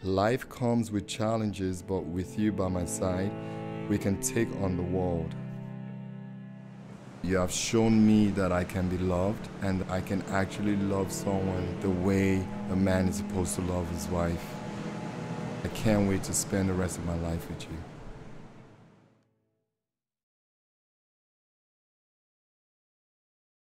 Life comes with challenges, but with you by my side, we can take on the world. You have shown me that I can be loved, and I can actually love someone the way a man is supposed to love his wife. I can't wait to spend the rest of my life with you.